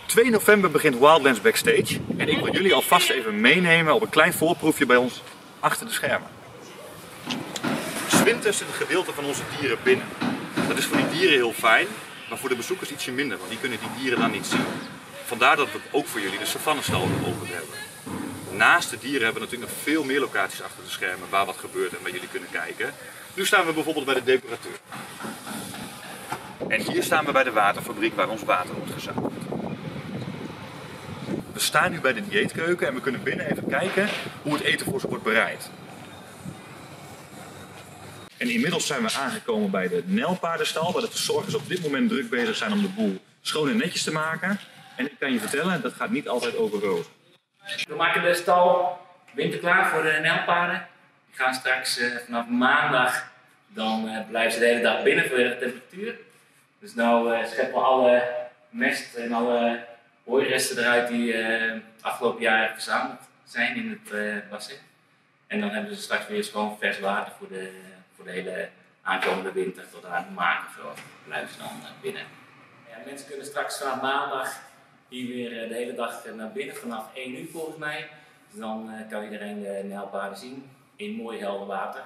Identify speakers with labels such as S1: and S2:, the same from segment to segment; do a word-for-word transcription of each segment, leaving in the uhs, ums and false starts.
S1: twee november begint Wildlands Backstage en ik wil jullie alvast even meenemen op een klein voorproefje bij ons achter de schermen. 'S Winters zit een gedeelte van onze dieren binnen. Dat is voor die dieren heel fijn, maar voor de bezoekers ietsje minder, want die kunnen die dieren dan niet zien. Vandaar dat we ook voor jullie de savannestal geopend hebben. Naast de dieren hebben we natuurlijk nog veel meer locaties achter de schermen waar wat gebeurt en waar jullie kunnen kijken. Nu staan we bijvoorbeeld bij de decorateur. En hier staan we bij de waterfabriek waar ons water wordt gezuiverd. We staan nu bij de dieetkeuken en we kunnen binnen even kijken hoe het eten voor ze wordt bereid. En inmiddels zijn we aangekomen bij de nijlpaardenstal, waar de verzorgers op dit moment druk bezig zijn om de boel schoon en netjes te maken. En ik kan je vertellen, dat gaat niet altijd over rozen.
S2: We maken de stal winterklaar voor de nijlpaarden. Die gaan straks uh, vanaf maandag, dan uh, blijven ze de hele dag binnen voor de temperatuur. Dus nu uh, scheppen we alle mest en alle hooiresten eruit die uh, afgelopen jaar verzameld zijn in het uh, bassin. En dan hebben ze straks weer schoon vers water voor de, voor de hele aankomende winter tot aan het maken. Zo blijven ze dan uh, binnen. Ja, mensen kunnen straks vanaf maandag hier weer uh, de hele dag naar binnen, vanaf één uur volgens mij. Dus dan uh, kan iedereen de nijlpaarden zien in mooi helder water.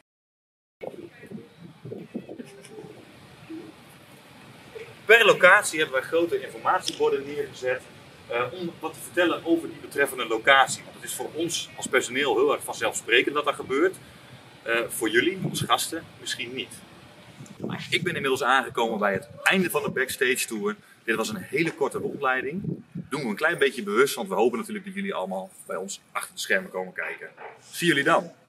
S1: Per locatie hebben wij grote informatieborden neergezet uh, om wat te vertellen over die betreffende locatie. Want het is voor ons als personeel heel erg vanzelfsprekend dat dat gebeurt. Uh, voor jullie als gasten misschien niet. Ik ben inmiddels aangekomen bij het einde van de Backstage Tour. Dit was een hele korte rondleiding. Doen we een klein beetje bewust, want we hopen natuurlijk dat jullie allemaal bij ons achter de schermen komen kijken. Zie jullie dan!